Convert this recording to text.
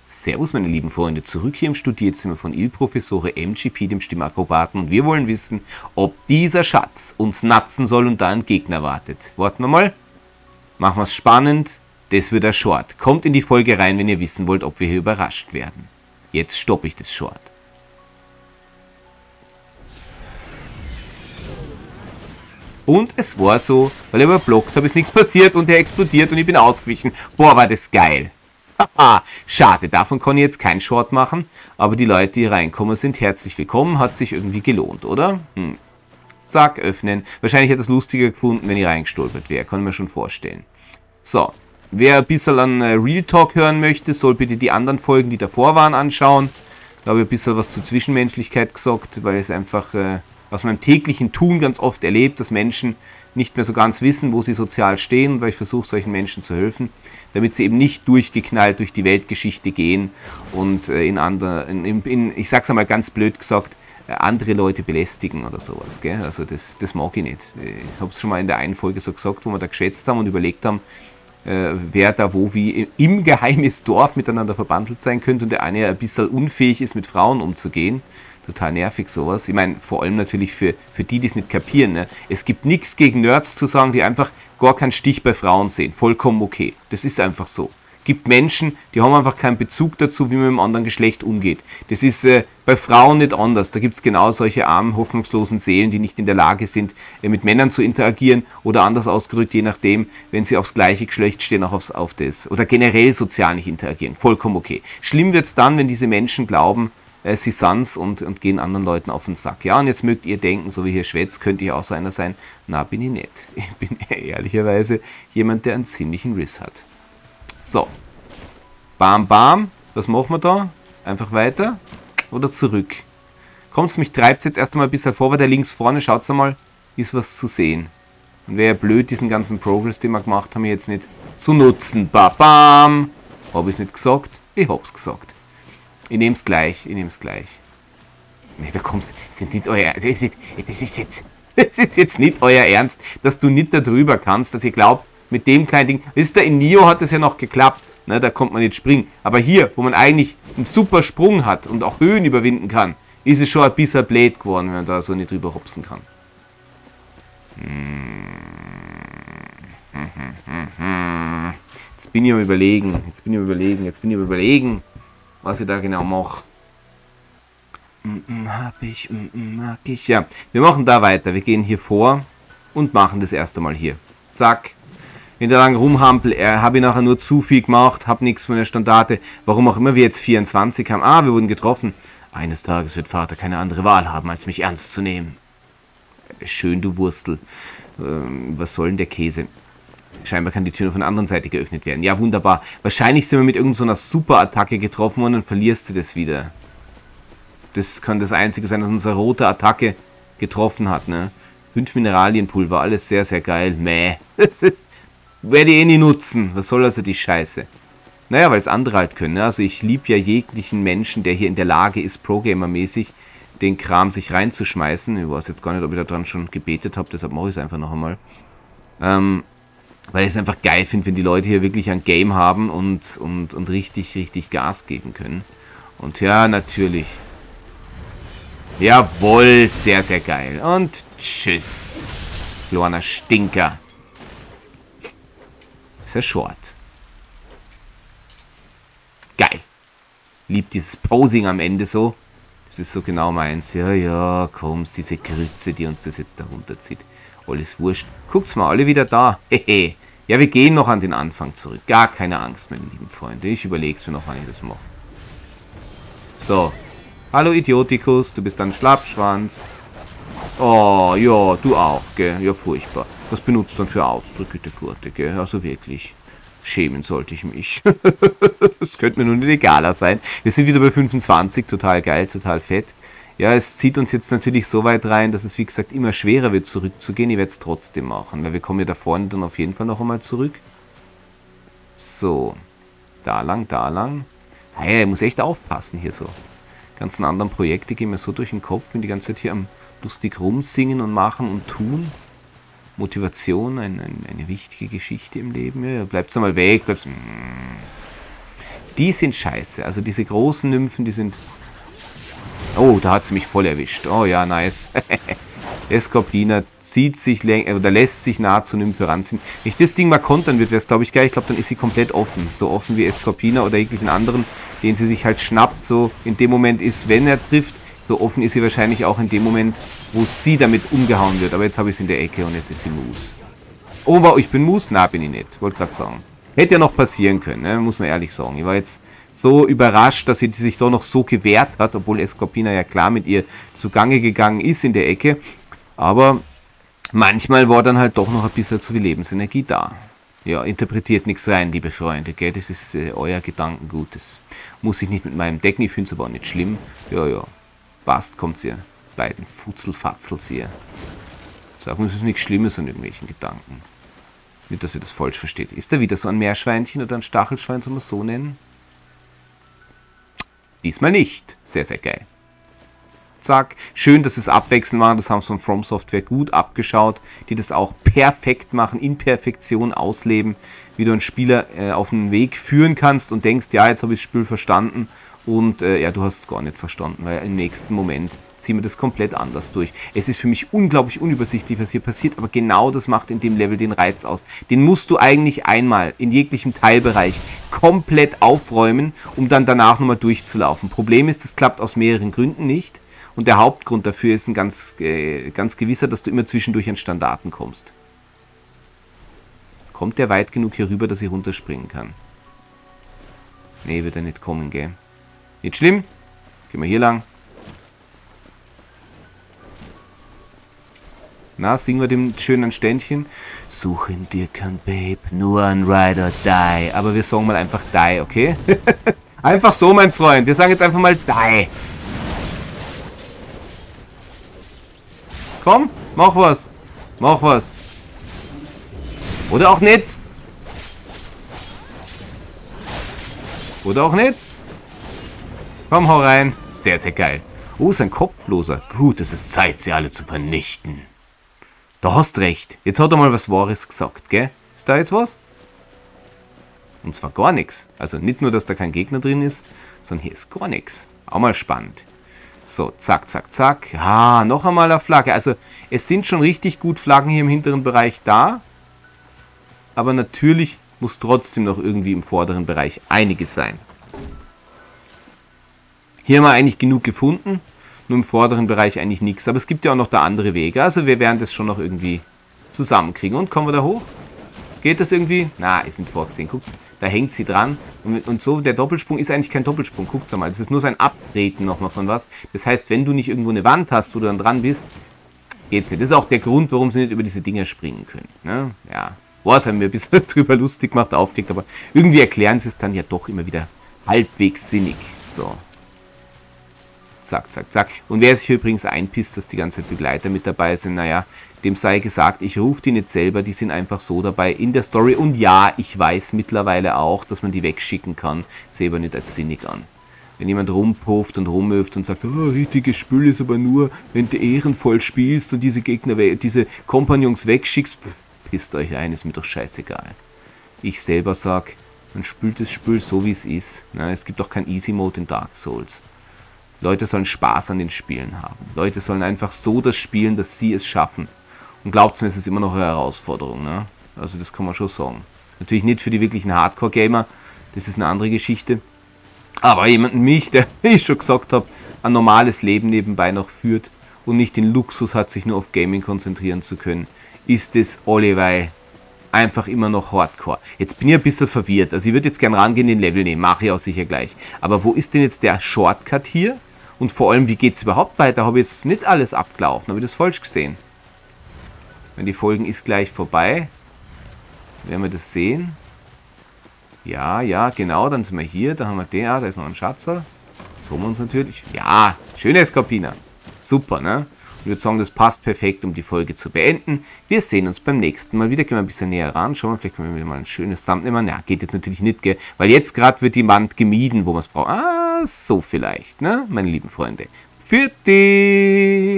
Servus meine lieben Freunde, zurück hier im Studierzimmer von Il Professore MGP, dem Stimmakrobaten, und wir wollen wissen, ob dieser Schatz uns natzen soll und da ein Gegner wartet. Warten wir mal. Machen wir es spannend, das wird ein Short. Kommt in die Folge rein, wenn ihr wissen wollt, ob wir hier überrascht werden. Jetzt stoppe ich das Short. Und es war so, weil ich überblockt habe, ist nichts passiert und er explodiert und ich bin ausgewichen. Boah, war das geil. Haha, schade, davon kann ich jetzt keinen Short machen, aber die Leute, die reinkommen, sind herzlich willkommen, hat sich irgendwie gelohnt, oder? Zack, öffnen. Wahrscheinlich hätte es lustiger gefunden, wenn ich reingestolpert wäre, kann ich mir schon vorstellen. So, wer ein bisschen an Real Talk hören möchte, soll bitte die anderen Folgen, die davor waren, anschauen. Da habe ich ein bisschen was zur Zwischenmenschlichkeit gesagt, weil es einfach aus meinem täglichen Tun ganz oft erlebt, dass Menschen nicht mehr so ganz wissen, wo sie sozial stehen, und weil ich versuche, solchen Menschen zu helfen, damit sie eben nicht durchgeknallt durch die Weltgeschichte gehen und ich sag's einmal ganz blöd gesagt, andere Leute belästigen oder sowas. Gell? Also das mag ich nicht. Ich habe es schon mal in der einen Folge so gesagt, wo wir da geschwätzt haben und überlegt haben, wer da wo wie im geheimes Dorf miteinander verbandelt sein könnte und der eine ein bisschen unfähig ist, mit Frauen umzugehen. Total nervig sowas. Ich meine, vor allem natürlich für die, die es nicht kapieren. Ne? Es gibt nichts gegen Nerds zu sagen, die einfach gar keinen Stich bei Frauen sehen. Vollkommen okay. Das ist einfach so. Gibt Menschen, die haben einfach keinen Bezug dazu, wie man mit dem anderen Geschlecht umgeht. Das ist bei Frauen nicht anders. Da gibt es genau solche armen, hoffnungslosen Seelen, die nicht in der Lage sind, mit Männern zu interagieren oder anders ausgedrückt, je nachdem, wenn sie aufs gleiche Geschlecht stehen, auch auf das. Oder generell sozial nicht interagieren. Vollkommen okay. Schlimm wird es dann, wenn diese Menschen glauben, sie sind's und gehen anderen Leuten auf den Sack. Ja, und jetzt mögt ihr denken, so wie hier schwätzt, könnte ich auch so einer sein. Na, bin ich nicht. Ich bin ehrlicherweise jemand, der einen ziemlichen Riss hat. So. Bam, bam. Was machen wir da? Einfach weiter oder zurück? Kommt's, mich treibt's jetzt erst einmal ein bisschen vor, weil der links vorne, schaut's einmal, ist was zu sehen. Und wäre ja blöd, diesen ganzen Progress, den wir gemacht haben, jetzt nicht zu nutzen. Bam, bam. Hab ich's nicht gesagt? Ich hab's gesagt. Ich nehme es gleich, Nee, da kommst sind nicht euer, das ist jetzt nicht euer Ernst, dass du nicht darüber kannst, dass ihr glaubt, mit dem kleinen Ding, wisst ihr, in Nioh hat es ja noch geklappt, ne, da kommt man nicht springen, aber hier, wo man eigentlich einen super Sprung hat und auch Höhen überwinden kann, ist es schon ein bisschen blöd geworden, wenn man da so nicht drüber hopsen kann. Jetzt bin ich am überlegen, was ich da genau mache. Mag ich. Ja, wir machen da weiter. Wir gehen hier vor und machen das erste Mal hier. Zack. Wenn der lang rumhampel, habe ich nachher nur zu viel gemacht, habe nichts von der Standarte. Warum auch immer wir jetzt 24 haben. Ah, wir wurden getroffen. Eines Tages wird Vater keine andere Wahl haben, als mich ernst zu nehmen. Schön, du Wurstel. Was soll denn der Käse? Scheinbar kann die Tür nur von der anderen Seite geöffnet werden. Ja, wunderbar. Wahrscheinlich sind wir mit irgendeiner Super-Attacke getroffen worden und dann verlierst du das wieder. Das kann das Einzige sein, dass unsere rote Attacke getroffen hat, ne? 5 Mineralienpulver, alles sehr, sehr geil. Mäh. Das werde ich eh nie nutzen. Was soll also die Scheiße? Naja, weil es andere halt können. Ne? Also ich liebe ja jeglichen Menschen, der hier in der Lage ist, Pro-Gamer-mäßig den Kram sich reinzuschmeißen. Ich weiß jetzt gar nicht, ob ich da dran schon gebetet habe, deshalb mache ich es einfach noch einmal. Weil ich es einfach geil finde, wenn die Leute hier wirklich ein Game haben und richtig, richtig Gas geben können. Und ja, natürlich. Jawohl, sehr, sehr geil. Und tschüss. Kleiner Stinker. Ist ja short. Geil. Liebt dieses Posing am Ende so. Das ist so genau meins. Ja, komm, diese Grütze, die uns das jetzt da runterzieht. Alles wurscht. Guckt's mal, alle wieder da. Hehe. Ja, wir gehen noch an den Anfang zurück. Gar keine Angst, meine lieben Freunde. Ich überleg's mir noch, wann ich das mache. So. Hallo Idiotikus, du bist ein Schlappschwanz. Oh, ja, du auch, gell. Ja, furchtbar. Was benutzt du dann für Ausdrücke, der Gurte, gell. Also wirklich. Schämen sollte ich mich. Das könnte mir nur nicht egaler sein. Wir sind wieder bei 25. Total geil, total fett. Ja, es zieht uns jetzt natürlich so weit rein, dass es, wie gesagt, immer schwerer wird, zurückzugehen. Ich werde es trotzdem machen, weil wir kommen ja da vorne dann auf jeden Fall noch einmal zurück. So. Da lang, da lang. Ah ja, ich muss echt aufpassen hier so. Die ganzen anderen Projekte gehen mir so durch den Kopf. Bin die ganze Zeit hier am lustig rumsingen und machen und tun. Motivation, eine wichtige Geschichte im Leben. Ja, bleibt's einmal weg. Die sind scheiße. Also diese großen Nymphen, die sind... Oh, da hat sie mich voll erwischt. Oh ja, nice. Escorpina zieht sich oder lässt sich nah zur Nymphe ranziehen. Wenn ich das Ding mal kontern wird, wäre es, glaube ich, geil. Ich glaube, dann ist sie komplett offen. So offen wie Escorpina oder jeglichen anderen, den sie sich halt schnappt. So in dem Moment ist, wenn er trifft, so offen ist sie wahrscheinlich auch in dem Moment, wo sie damit umgehauen wird. Aber jetzt habe ich sie in der Ecke und jetzt ist sie Moose. Oh, wow, ich bin Moose? Na, bin ich nicht. Wollte gerade sagen. Hätte ja noch passieren können, ne? Muss man ehrlich sagen. Ich war jetzt so überrascht, dass sie sich doch noch so gewehrt hat, obwohl Escorpina ja klar mit ihr zugange gegangen ist in der Ecke. Aber manchmal war dann halt doch noch ein bisschen zu viel Lebensenergie da. Ja, interpretiert nichts rein, liebe Freunde, gell? Das ist euer Gedankengut. Das muss ich nicht mit meinem decken. Ich finde es aber auch nicht schlimm. Ja, ja. Passt, kommt's ihr. Beiden Futzelfatzels hier. Sagen wir, es ist nichts Schlimmes an irgendwelchen Gedanken. Nicht, dass ihr das falsch versteht. Ist da wieder so ein Meerschweinchen oder ein Stachelschwein, soll man es so nennen? Diesmal nicht. Sehr, sehr geil. Zack. Schön, dass es abwechselnd war. Das haben sie von From Software gut abgeschaut. Die das auch perfekt machen, in Perfektion ausleben. Wie du einen Spieler auf den Weg führen kannst und denkst, ja, jetzt habe ich das Spiel verstanden. Und ja, du hast es gar nicht verstanden, weil im nächsten Moment ziehen wir das komplett anders durch. Es ist für mich unglaublich unübersichtlich, was hier passiert, aber genau das macht in dem Level den Reiz aus. Den musst du eigentlich einmal in jeglichem Teilbereich komplett aufräumen, um dann danach nochmal durchzulaufen. Problem ist, das klappt aus mehreren Gründen nicht. Und der Hauptgrund dafür ist ein ganz gewisser, dass du immer zwischendurch an Standarten kommst. Kommt der weit genug hier rüber, dass ich runterspringen kann? Nee, wird er nicht kommen, gell? Nicht schlimm. Gehen wir hier lang. Na, singen wir dem schönen Ständchen. Suchen dir kein Babe, nur ein Ride or Die. Aber wir sagen mal einfach Die, okay? Einfach so, mein Freund. Wir sagen jetzt einfach mal Die. Komm, mach was. Mach was. Oder auch nicht. Oder auch nicht. Komm, hau rein. Sehr, sehr geil. Oh, ist ein Kopfloser. Gut, es ist Zeit, sie alle zu vernichten. Da hast recht. Jetzt hat er mal was Wahres gesagt, gell? Ist da jetzt was? Und zwar gar nichts. Also nicht nur, dass da kein Gegner drin ist, sondern hier ist gar nichts. Auch mal spannend. So, zack, zack, zack. Ah, noch einmal eine Flagge. Also, es sind schon richtig gut Flaggen hier im hinteren Bereich da. Aber natürlich muss trotzdem noch irgendwie im vorderen Bereich einiges sein. Hier haben wir eigentlich genug gefunden. Nur im vorderen Bereich eigentlich nichts. Aber es gibt ja auch noch da andere Wege. Also, wir werden das schon noch irgendwie zusammenkriegen. Und kommen wir da hoch? Geht das irgendwie? Na, ist nicht vorgesehen. Guckt, da hängt sie dran. Und so, der Doppelsprung ist eigentlich kein Doppelsprung. Guckt mal, das ist nur so ein Abtreten nochmal von was. Das heißt, wenn du nicht irgendwo eine Wand hast, wo du dann dran bist, geht's nicht. Das ist auch der Grund, warum sie nicht über diese Dinger springen können. Ne? Ja, boah, das haben wir ein bisschen drüber lustig gemacht, aufgeregt, aber irgendwie erklären sie es dann ja doch immer wieder halbwegs sinnig. So. Zack, zack, zack. Und wer sich hier übrigens einpisst, dass die ganze Zeit Begleiter mit dabei sind, naja, dem sei gesagt, ich rufe die nicht selber, die sind einfach so dabei in der Story. Und ja, ich weiß mittlerweile auch, dass man die wegschicken kann, selber nicht als sinnig an. Wenn jemand rumpufft und rumöft und sagt, oh, richtiges Spiel ist aber nur, wenn du ehrenvoll spielst und diese Gegner, diese Kompagnons wegschickst, pisst euch ein, ist mir doch scheißegal. Ich selber sag, man spielt das Spiel so, wie es ist. Na, es gibt auch kein Easy Mode in Dark Souls. Leute sollen Spaß an den Spielen haben. Leute sollen einfach so das spielen, dass sie es schaffen. Und glaubt mir, es ist immer noch eine Herausforderung. Ne? Also das kann man schon sagen. Natürlich nicht für die wirklichen Hardcore-Gamer. Das ist eine andere Geschichte. Aber jemanden wie mich, der, wie ich schon gesagt habe, ein normales Leben nebenbei noch führt und nicht den Luxus hat, sich nur auf Gaming konzentrieren zu können, ist es allewei einfach immer noch Hardcore. Jetzt bin ich ein bisschen verwirrt. Also ich würde jetzt gerne rangehen, den Level nehmen. Mache ich auch sicher gleich. Aber wo ist denn jetzt der Shortcut hier? Und vor allem, wie geht es überhaupt weiter? Habe ich jetzt nicht alles abgelaufen? Habe ich das falsch gesehen? Wenn die Folgen ist gleich vorbei, werden wir das sehen. Ja, ja, genau, dann sind wir hier, da haben wir den, da ist noch ein Schatzer. Das holen wir uns natürlich. Ja, schöne Escorpina. Super, ne? Ich würde sagen, das passt perfekt, um die Folge zu beenden. Wir sehen uns beim nächsten Mal wieder. Gehen wir ein bisschen näher ran. Schauen wir, vielleicht können wir wieder mal ein schönes Thumbnail machen. Ja, geht jetzt natürlich nicht, gell? Weil jetzt gerade wird die Wand gemieden, wo man es braucht. Ah, so vielleicht, ne? Meine lieben Freunde. Für dich!